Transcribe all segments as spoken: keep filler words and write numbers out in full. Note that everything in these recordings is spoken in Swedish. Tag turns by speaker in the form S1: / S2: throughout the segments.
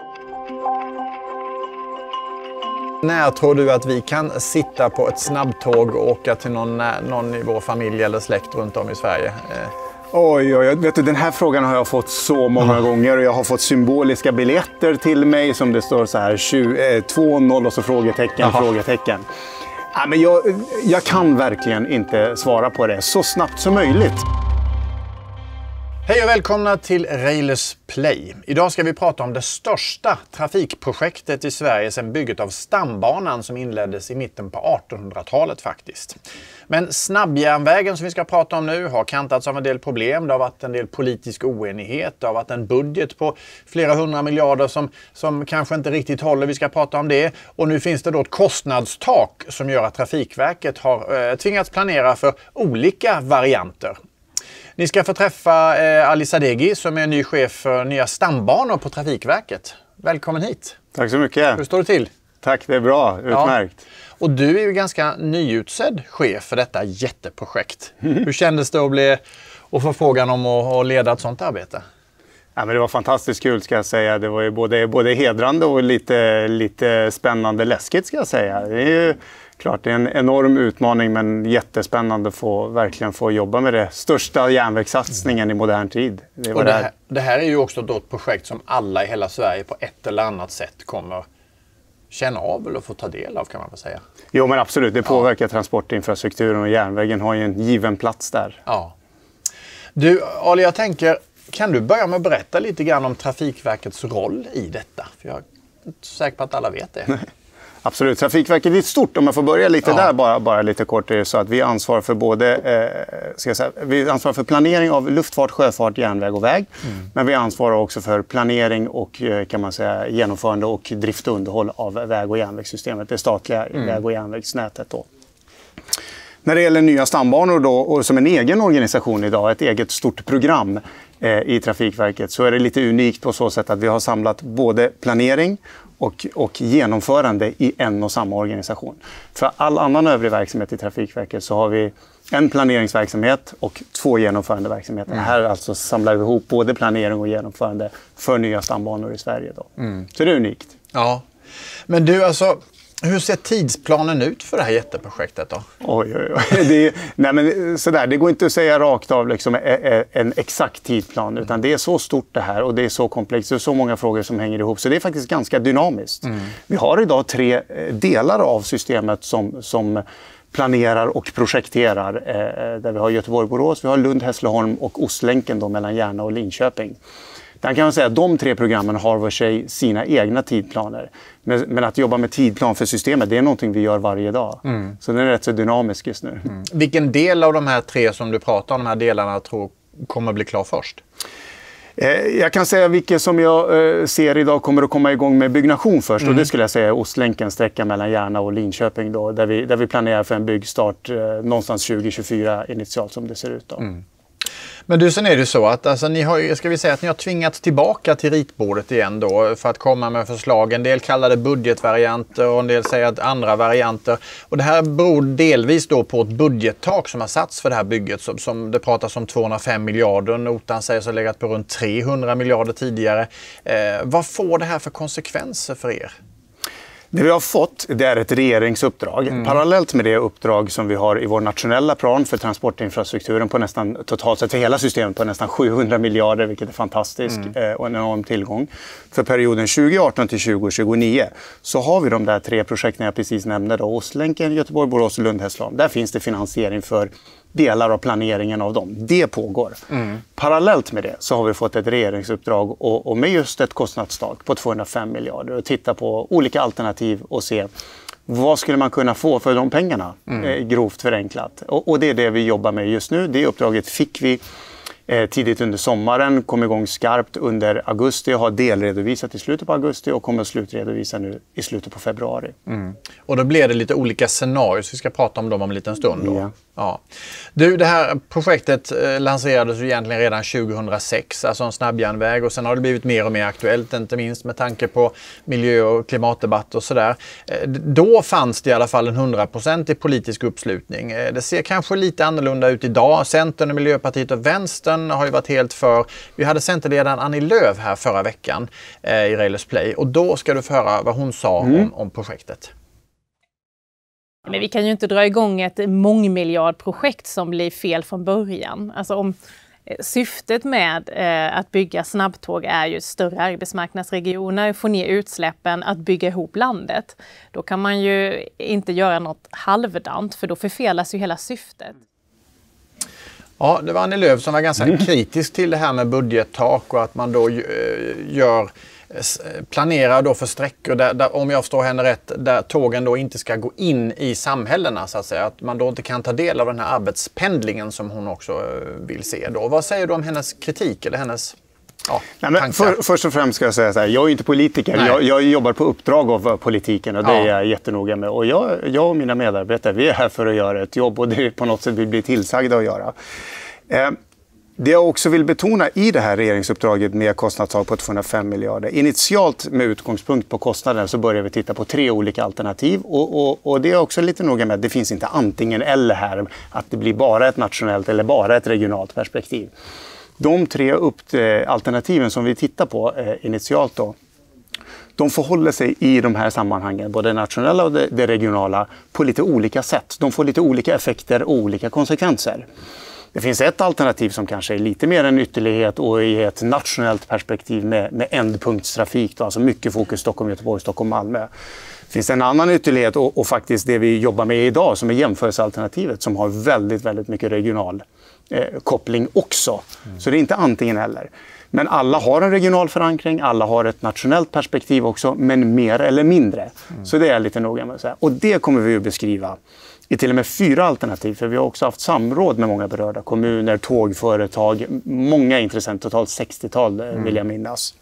S1: När tror du att vi kan sitta på ett snabbtåg och åka till någon, någon i vår familj eller släkt runt om i Sverige?
S2: Oj, oj, vet du, den här frågan har jag fått så många ja. gånger och jag har fått symboliska biljetter till mig som det står så här två noll och så frågetecken, Jaha. frågetecken. Ja, men jag, jag kan verkligen inte svara på det så snabbt som möjligt.
S1: Hej och välkomna till Railers Play. Idag ska vi prata om det största trafikprojektet i Sverige sedan bygget av stambanan som inleddes i mitten på artonhundratalet faktiskt. Men snabbjärnvägen som vi ska prata om nu har kantats av en del problem. Det har varit en del politisk oenighet. Det har varit en budget på flera hundra miljarder som, som kanske inte riktigt håller. Vi ska prata om det. Och nu finns det då ett kostnadstak som gör att Trafikverket har eh, tvingats planera för olika varianter. Ni ska få träffa eh, Ali Sadeghi som är ny chef för nya stambanor på Trafikverket. Välkommen hit.
S2: Tack så mycket.
S1: Hur står det till?
S2: Tack, det är bra. Utmärkt.
S1: Ja. Och du är ju ganska nyutsedd chef för detta jätteprojekt. Mm. Hur kändes det att, bli, att få frågan om att, att leda ett sådant arbete?
S2: Ja, men det var fantastiskt kul ska jag säga. Det var ju både, både hedrande och lite, lite spännande läskigt ska jag säga. Det är ju klart, det är en enorm utmaning men jättespännande att få, verkligen få jobba med det största järnvägssatsningen i modern tid. Det,
S1: och det, här, det här är ju också då ett projekt som alla i hela Sverige på ett eller annat sätt kommer känna av eller få ta del av kan man väl säga.
S2: Jo men absolut, det påverkar ja. transportinfrastrukturen och järnvägen har ju en given plats där.
S1: Ja. Du Ali, jag tänker, kan du börja med att berätta lite grann om Trafikverkets roll i detta? För jag är inte säker på att alla vet det.
S2: Absolut. Trafikverket är stort. Om jag får börja lite ja. där bara, bara lite kort. Är det så att vi ansvarar för både eh, ska jag säga, vi ansvarar för planering av luftfart, sjöfart, järnväg och väg. Mm. Men vi ansvarar också för planering och kan man säga genomförande och drift och underhåll av väg- och järnvägssystemet. Det statliga mm. väg- och järnvägsnätet då. När det gäller nya stambanor då, och som en egen organisation idag, ett eget stort program eh, i Trafikverket, så är det lite unikt på så sätt att vi har samlat både planering och, och genomförande i en och samma organisation. För all annan övrig verksamhet i Trafikverket så har vi en planeringsverksamhet och två genomförandeverksamheter. Mm. Här alltså samlar vi ihop både planering och genomförande för nya stambanor i Sverige då. Mm. Så det är unikt.
S1: Ja, men du alltså... Hur ser tidsplanen ut för det här jätteprojektet då?
S2: Oj, oj, oj. Det, är, nej men sådär, det går inte att säga rakt av liksom, en exakt tidsplan. Utan det är så stort det här och det är så komplext. Det är så många frågor som hänger ihop. Så det är faktiskt ganska dynamiskt. Mm. Vi har idag tre delar av systemet som, som planerar och projekterar. Eh, där vi har Göteborg-Borås, vi har Lund-Hässleholm och Ostlänken då, mellan Järna och Linköping. Där kan man säga att de tre programmen har var sig sina egna tidplaner. Men, men att jobba med tidplan för systemet, det är någonting vi gör varje dag. Mm. Så den är rätt så dynamisk just nu. Mm.
S1: Vilken del av de här tre som du pratar om, de här delarna, tror kommer att bli klar först?
S2: Eh, jag kan säga vilket som jag eh, ser idag kommer att komma igång med byggnation först. Mm. Och det skulle jag säga är Ostlänken, sträckan mellan Järna och Linköping. Då, där, vi, där vi planerar för en byggstart eh, någonstans tjugo tjugofyra initialt som det ser ut. Då. Mm.
S1: Men du, sen är det så att alltså, ni har, ska vi säga att ni har tvingats tillbaka till ritbordet igen då för att komma med förslag. En del kallar det budgetvarianter och en del säger att andra varianter. Och det här beror delvis då på ett budgettak som har satts för det här bygget som, som det pratas om tvåhundrafem miljarder. Notan sägs ha legat på runt trehundra miljarder tidigare. Eh, vad får det här för konsekvenser för er?
S2: Det vi har fått, det är ett regeringsuppdrag. Mm. Parallellt med det uppdrag som vi har i vår nationella plan för transportinfrastrukturen på nästan totalt sett för hela systemet på nästan sjuhundra miljarder, vilket är fantastiskt mm. och en enorm tillgång. För perioden tjugo arton till tjugo tjugonio så har vi de där tre projekten jag precis nämnde då, Ostlänken, Göteborg, Borås och Lund-Hässleholm. Där finns det finansiering för delar av planeringen av dem. Det pågår. Mm. Parallellt med det så har vi fått ett regeringsuppdrag och, och med just ett kostnadstak på tvåhundrafem miljarder och titta på olika alternativ och se vad skulle man kunna få för de pengarna, mm. eh, grovt förenklat. Och, och det är det vi jobbar med just nu. Det uppdraget fick vi eh, tidigt under sommaren, kom igång skarpt under augusti och har delredovisat i slutet på augusti och kommer att slutredovisa nu i slutet på februari. Mm.
S1: Och då blir det lite olika scenarier, så vi ska prata om dem om en liten stund då.
S2: Ja.
S1: Ja. Du, det här projektet eh, lanserades ju egentligen redan tjugohundrasex, alltså en snabbjärnväg, och sen har det blivit mer och mer aktuellt, inte minst med tanke på miljö- och klimatdebatt och sådär. Eh, då fanns det i alla fall en hundraprocentig politisk uppslutning. Eh, det ser kanske lite annorlunda ut idag. Centern och Miljöpartiet och Vänstern Centern har ju varit helt för. Vi hade Centerledaren Annie Lööf här förra veckan eh, i Railers Play. Och då ska du få höra vad hon sa mm. om, om projektet.
S3: Men vi kan ju inte dra igång ett mångmiljardprojekt som blir fel från början. Alltså om syftet med eh, att bygga snabbtåg är ju större arbetsmarknadsregioner, få ner utsläppen, att bygga ihop landet. Då kan man ju inte göra något halvdant, för då förfelas ju hela syftet.
S1: Ja, det var Annie Lööf som var ganska mm. kritisk till det här med budgettak och att man då gör planerar då för sträckor där, där, om jag förstår henne rätt, där tågen då inte ska gå in i samhällena så att säga. Att man då inte kan ta del av den här arbetspendlingen som hon också vill se då. Vad säger du om hennes kritik eller hennes ja,
S2: Nej, men för, först och främst ska jag säga så här, jag är inte politiker. Jag, jag jobbar på uppdrag av politiken och det ja. är jag jättenoga med. Och jag, jag och mina medarbetare, vi är här för att göra ett jobb och det är på något sätt vi blir tillsagda att göra. Eh, Det jag också vill betona i det här regeringsuppdraget med kostnadstak på tvåhundrafem miljarder. Initialt med utgångspunkt på kostnaden så börjar vi titta på tre olika alternativ. Och, och, och det är också lite noga med att det finns inte antingen eller här. Att det blir bara ett nationellt eller bara ett regionalt perspektiv. De tre upp- alternativen som vi tittar på eh, initialt då. De förhåller sig i de här sammanhangen, både det nationella och det, det regionala, på lite olika sätt. De får lite olika effekter och olika konsekvenser. Det finns ett alternativ som kanske är lite mer en ytterlighet och i ett nationellt perspektiv med, med ändpunktstrafik, då, alltså mycket fokus Stockholm, Göteborg, Stockholm, Malmö. Det finns en annan ytterlighet och, och faktiskt det vi jobbar med idag som är jämförelsealternativet som har väldigt, väldigt mycket regional eh, koppling också. Mm. Så det är inte antingen eller. Men alla har en regional förankring, alla har ett nationellt perspektiv också, men mer eller mindre. Mm. Så det är lite noga med att säga. Och det kommer vi att beskriva i till och med fyra alternativ, för vi har också haft samråd med många berörda kommuner, tågföretag, många intressenter, totalt sextiotal mm. vill jag minnas.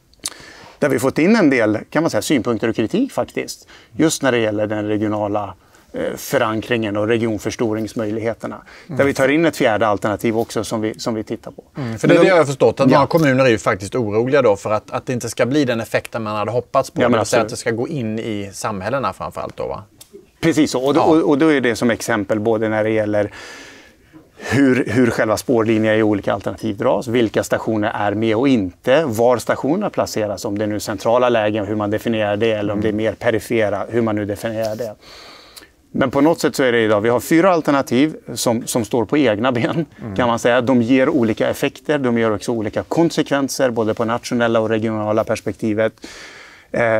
S2: Där vi fått in en del, kan man säga, synpunkter och kritik faktiskt, just när det gäller den regionala eh, förankringen och regionförstoringsmöjligheterna. Mm. Där vi tar in ett fjärde alternativ också som vi, som vi tittar på.
S1: Mm, för det är det jag har förstått, att ja. många kommuner är ju faktiskt oroliga då för att, att det inte ska bli den effekten man hade hoppats på, ja, men alltså, att det ska gå in i samhällena framförallt då, va?
S2: Precis så, och då, ja. och då är det som exempel både när det gäller hur, hur själva spårlinjer i olika alternativ dras, vilka stationer är med och inte, var stationerna placeras, om det är nu centrala lägen, hur man definierar det, eller om det är mer perifera, hur man nu definierar det. Men på något sätt så är det idag, vi har fyra alternativ som, som står på egna ben, mm. kan man säga. De ger olika effekter, de ger också olika konsekvenser, både på nationella och regionala perspektivet. Eh,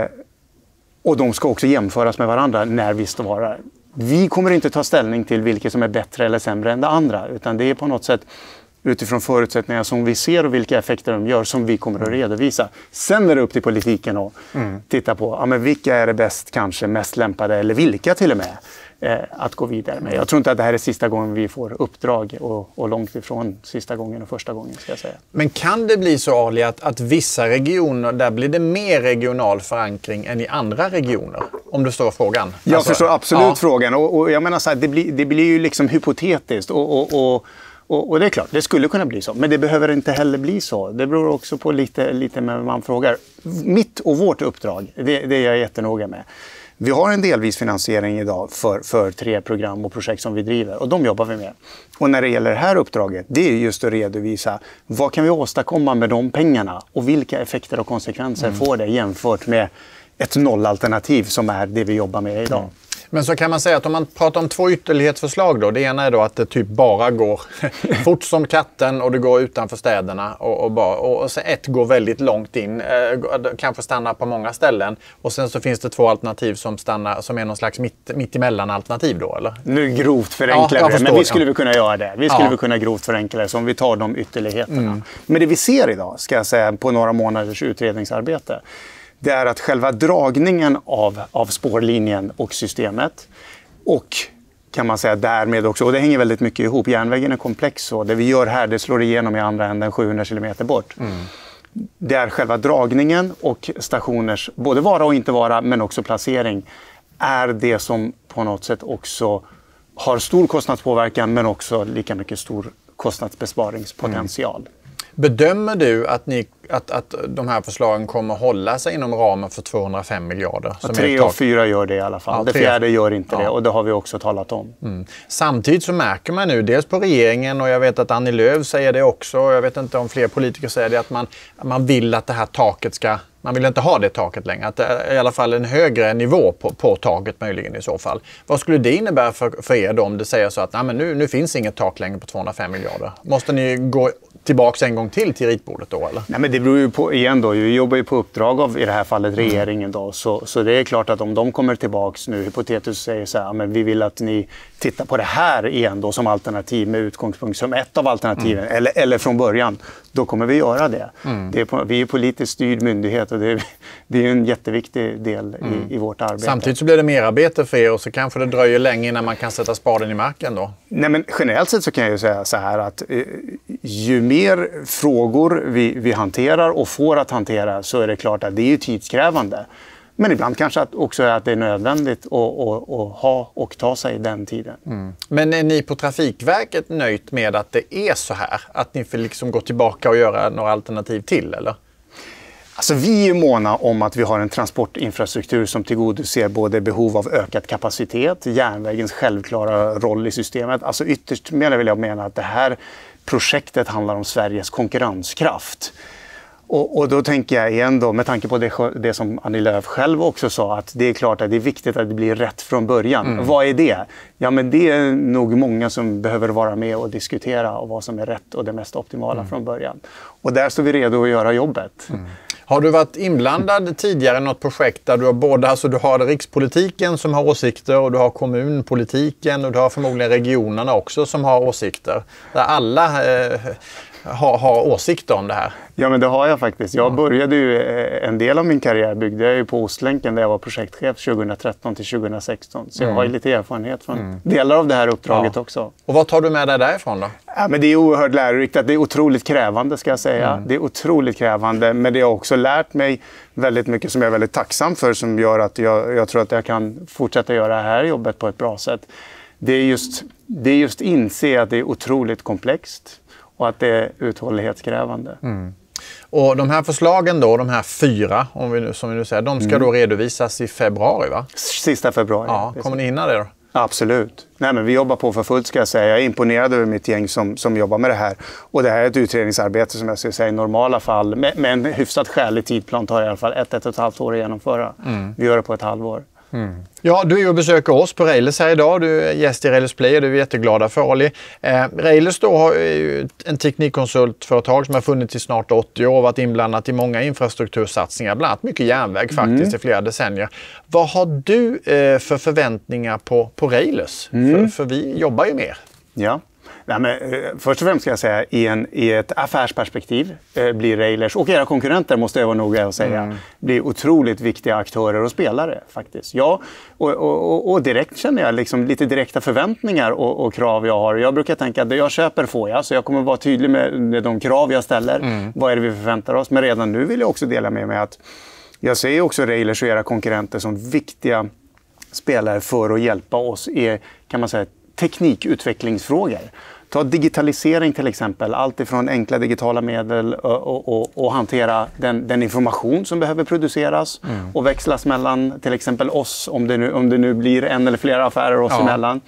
S2: Och de ska också jämföras med varandra när vi står här. Vi kommer inte ta ställning till vilket som är bättre eller sämre än det andra. Utan det är på något sätt utifrån förutsättningar som vi ser och vilka effekter de gör som vi kommer att redovisa. Sen är det upp till politiken att mm. titta på ja, men vilka är det bäst, kanske mest lämpade eller vilka till och med eh, att gå vidare med. Jag tror inte att det här är sista gången vi får uppdrag och, och långt ifrån sista gången och första gången ska jag säga.
S1: Men kan det bli så, Ali, att, att vissa regioner, där blir det mer regional förankring än i andra regioner? Om du förstår frågan.
S2: Jag
S1: alltså,
S2: förstår absolut
S1: ja.
S2: frågan och, och jag menar så här, det blir, det blir ju liksom hypotetiskt och, och, och Och, och det är klart, det skulle kunna bli så. Men det behöver inte heller bli så. Det beror också på lite, lite med vad man frågar. Mitt och vårt uppdrag, det, det är jag jättenoga med. Vi har en delvis finansiering idag för, för tre program och projekt som vi driver. Och de jobbar vi med. Och när det gäller det här uppdraget, det är just att redovisa vad kan vi åstadkomma med de pengarna? Och vilka effekter och konsekvenser mm. får det jämfört med ett nollalternativ som är det vi jobbar med idag. Mm.
S1: Men så kan man säga att om man pratar om två ytterlighetsförslag då. Det ena är då att det typ bara går fort som katten och det går utanför städerna. Och, och, bara, och så ett går väldigt långt in. Eh, kanske stannar på många ställen. Och sen så finns det två alternativ som stannar som är någon slags mitt, mittemellan alternativ då, eller?
S2: Nu grovt förenklar
S1: ja,
S2: vi, men vi skulle ja. vi kunna göra det. Vi skulle ja. vi kunna grovt förenkla det, så om vi tar de ytterligheterna. Mm. Men det vi ser idag, ska jag säga, på några månaders utredningsarbete, det är att själva dragningen av, av spårlinjen och systemet och kan man säga därmed också, och det hänger väldigt mycket ihop, järnvägen är komplex så, det vi gör här det slår igenom i andra änden sjuhundra kilometer bort. Mm. Det är själva dragningen och stationers, både vara och inte vara, men också placering, är det som på något sätt också har stor kostnadspåverkan men också lika mycket stor kostnadsbesparingspotential. Mm.
S1: Bedömer du att, ni, att, att de här förslagen kommer hålla sig inom ramen för tvåhundrafem miljarder?
S2: Som tre och fyra gör det i alla fall. Ja, det fjärde gör inte ja. det och det har vi också talat om.
S1: Mm. Samtidigt så märker man nu dels på regeringen och jag vet att Annie Lööf säger det också. Jag vet inte om fler politiker säger det att man, man vill att det här taket ska... Man vill inte ha det taket längre. Att det är i alla fall en högre nivå på, på taket möjligen i så fall. Vad skulle det innebära för, för er då om det säger så att nej, men nu, nu finns inget tak längre på tvåhundrafem miljarder? Måste ni gå tillbaka en gång till till ritbordet då eller?
S2: Nej, men det beror ju på, igen då, vi jobbar ju på uppdrag av i det här fallet regeringen då. Så, så det är klart att om de kommer tillbaks nu hypotetiskt säger så här, men vi vill att ni tittar på det här igen då som alternativ med utgångspunkt som ett av alternativen mm. eller, eller från början, då kommer vi göra det. Mm. det är på, vi är politiskt styrd myndighet och det är, det är en jätteviktig del mm. i, i vårt arbete.
S1: Samtidigt så blir det mer arbete för er och så kanske det dröjer länge innan man kan sätta spaden i marken då?
S2: Nej, men generellt sett så kan jag ju säga så här att eh, ju mer frågor vi, vi hanterar och får att hantera så är det klart att det är ju tidskrävande. Men ibland kanske att också att det är nödvändigt att, att, att ha och ta sig den tiden.
S1: Mm. Men är ni på Trafikverket nöjt med att det är så här? Att ni får liksom gå tillbaka och göra några alternativ till, eller?
S2: Alltså, vi är måna om att vi har en transportinfrastruktur som tillgodoser både behov av ökad kapacitet, järnvägens självklara roll i systemet. Alltså ytterst mer vill jag mena att det här projektet handlar om Sveriges konkurrenskraft. Och, och då tänker jag igen då, med tanke på det, det som Annie Lööf själv också sa, att det är klart att det är viktigt att det blir rätt från början. Mm. Vad är det? Ja, men det är nog många som behöver vara med och diskutera och vad som är rätt och det mest optimala mm. från början. Och där står vi redo att göra jobbet.
S1: Mm. Har du varit inblandad tidigare i något projekt där du har både, alltså du har rikspolitiken som har åsikter och du har kommunpolitiken och du har förmodligen regionerna också som har åsikter. Där alla eh, har, har åsikter om det här.
S2: Ja, men det har jag faktiskt. Jag började ju, en del av min karriär byggde jag ju på Ostlänken där jag var projektchef tjugohundratretton till tjugohundrasexton. Så mm. jag har ju lite erfarenhet från mm. delar av det här uppdraget ja. också.
S1: Och vad tar du med dig därifrån då?
S2: Ja, men det är oerhört lärorikt. Det är otroligt krävande ska jag säga. Mm. Det är otroligt krävande, men det har också lärt mig väldigt mycket som jag är väldigt tacksam för, som gör att jag, jag tror att jag kan fortsätta göra det här jobbet på ett bra sätt. Det är just, det är just inse att det är otroligt komplext och att det är uthållighetskrävande.
S1: Mm. Och de här förslagen då, de här fyra, om vi nu, som vi nu säger, de ska mm. då redovisas i februari, va?
S2: Sista februari.
S1: Ja, kommer ni hinna det då?
S2: Absolut. Nej, men vi jobbar på för fullt ska jag säga. Jag är imponerad över mitt gäng som, som jobbar med det här. Och det här är ett utredningsarbete som jag ska säga i normala fall. Med, med en hyfsat skälig tidplan tar det i alla fall ett, ett och ett halvt år att genomföra. Mm. Vi gör det på ett halvår.
S1: Mm. Ja, du är ju och besöker oss på Railers här idag. Du är gäst i Railers Play och du är jätteglada för Ali. Eh, Railers då har ju en teknikkonsultföretag som har funnits i snart åttio år och varit inblandat i många infrastruktursatsningar, bland annat mycket järnväg faktiskt mm. i flera decennier. Vad har du eh, för förväntningar på, på Railers? Mm. För, för vi jobbar ju mer.
S2: Ja. Nej, men, först och främst ska jag säga i, en, i ett affärsperspektiv eh, blir Railers och era konkurrenter, måste jag vara noga att säga, mm. blir otroligt viktiga aktörer och spelare faktiskt. Ja, och, och, och direkt känner jag liksom lite direkta förväntningar och, och krav jag har. Jag brukar tänka att det jag köper får jag, så jag kommer vara tydlig med, med de krav jag ställer. Mm. Vad är det vi förväntar oss? Men redan nu vill jag också dela med mig att jag ser också Railers och era konkurrenter som viktiga spelare för att hjälpa oss i, kan man säga, teknikutvecklingsfrågor. Ta digitalisering till exempel, allt ifrån enkla digitala medel och, och, och, och hantera den, den information som behöver produceras mm. och växlas mellan till exempel oss, om det nu, om det nu blir en eller flera affärer oss ja. emellan.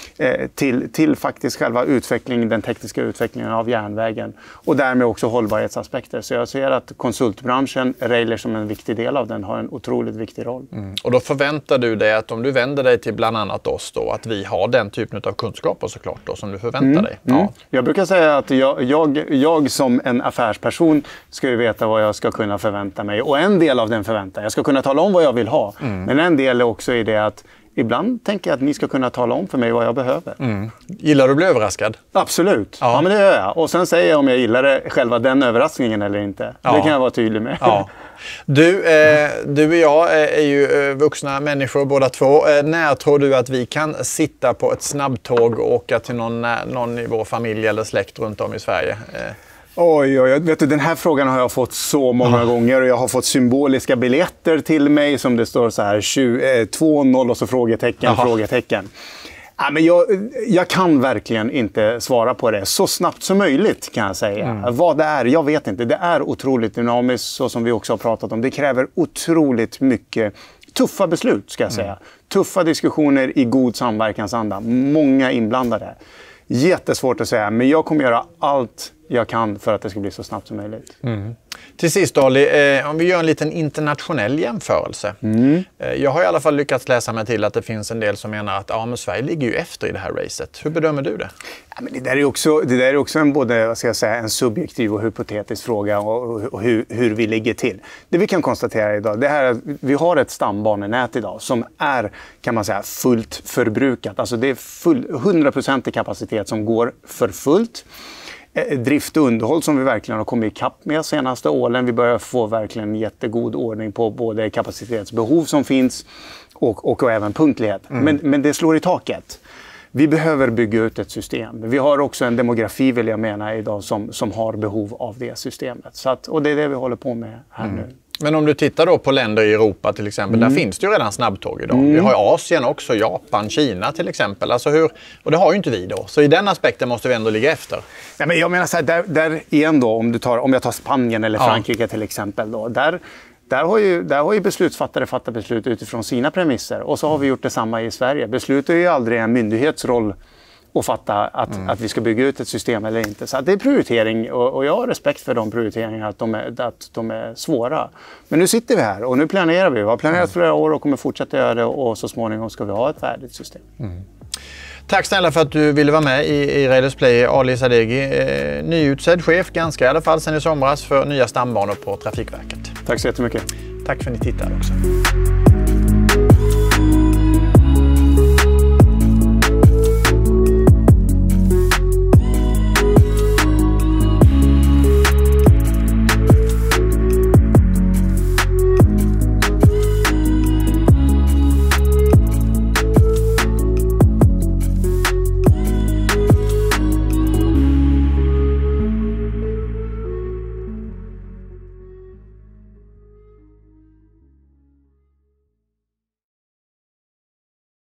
S2: Till, till faktiskt själva utvecklingen, den tekniska utvecklingen av järnvägen och därmed också hållbarhetsaspekter. Så jag ser att konsultbranschen, Railers som en viktig del av den, har en otroligt viktig roll. Mm.
S1: Och då förväntar du dig att om du vänder dig till bland annat oss då, att vi har den typen av kunskaper såklart då, som du förväntar mm. dig? Ja.
S2: Mm. Jag brukar säga att jag, jag, jag som en affärsperson ska ju veta vad jag ska kunna förvänta mig, och en del av den förväntan, jag ska kunna tala om vad jag vill ha, mm. men en del är också i det att ibland tänker jag att ni ska kunna tala om för mig vad jag behöver. Mm.
S1: Gillar du att bli överraskad?
S2: Absolut. Ja. ja, men det gör jag. Och sen säger jag om jag gillar det, själva den överraskningen eller inte. Ja. Det kan jag vara tydlig med.
S1: Ja. Du, eh, du och jag är ju eh, vuxna människor båda två. Eh, när tror du att vi kan sitta på ett snabbtåg och åka till någon, någon i vår familj eller släkt runt om i Sverige? Eh.
S2: Oj, oj, vet du, den här frågan har jag fått så många ja. gånger och jag har fått symboliska biljetter till mig som det står så här två noll och så frågetecken, Aha. frågetecken. Ja, men jag, jag kan verkligen inte svara på det. Så snabbt som möjligt kan jag säga. Mm. Vad det är, jag vet inte. Det är otroligt dynamiskt, så som vi också har pratat om. Det kräver otroligt mycket tuffa beslut, ska jag säga. Mm. Tuffa diskussioner i god samverkansanda. Många inblandade. Jättesvårt att säga, men jag kommer göra allt jag kan för att det ska bli så snabbt som möjligt.
S1: Mm. Till sist, Ali, eh, om vi gör en liten internationell jämförelse. Mm. Eh, jag har i alla fall lyckats läsa mig till att det finns en del som menar att ja, men Sverige ligger ju efter i det här racet. Hur bedömer du det?
S2: Ja, men det där är också, det där är också en, både, vad ska jag säga, en subjektiv och hypotetisk fråga och, och hur, hur vi ligger till. Det vi kan konstatera idag, det här är att vi har ett stambanenät idag som är, kan man säga, fullt förbrukat. Alltså det är full, hundra procent i kapacitet som går för fullt. Drift och underhåll som vi verkligen har kommit ikapp med senaste åren. Vi börjar få verkligen jättegod ordning på både kapacitetsbehov som finns och, och, och även punktlighet. Mm. Men, men det slår i taket. Vi behöver bygga ut ett system. Vi har också en demografi, vill jag mena, idag som, som har behov av det systemet. Så att, och det är det vi håller på med här mm. nu.
S1: Men om du tittar då på länder i Europa till exempel, mm. där finns det ju redan snabbtåg idag. Mm. Vi har Asien också, Japan, Kina till exempel. Alltså hur, och det har ju inte vi då. Så i den aspekten måste vi ändå ligga efter.
S2: Ja, men jag menar så här, där, där igen då, om, du tar, om jag tar Spanien eller Frankrike ja. till exempel. Då, där, där, har ju, där har ju beslutsfattare fattat beslut utifrån sina premisser. Och så har vi gjort detsamma i Sverige. Beslut är ju aldrig en myndighetsroll och fatta att, mm. att vi ska bygga ut ett system eller inte. Så att det är prioritering och, och jag har respekt för de prioriteringarna, att de, är, att de är svåra. Men nu sitter vi här och nu planerar vi. Vi har planerat mm. flera år och kommer fortsätta göra det och så småningom ska vi ha ett färdigt system. Mm.
S1: Tack snälla för att du ville vara med i, i Railers Play, Ali Sadeghi, eh, nyutsedd chef, ganska i alla fall sedan i somras, för nya stambanor på Trafikverket.
S2: Tack så jättemycket.
S1: Tack för att ni tittade också.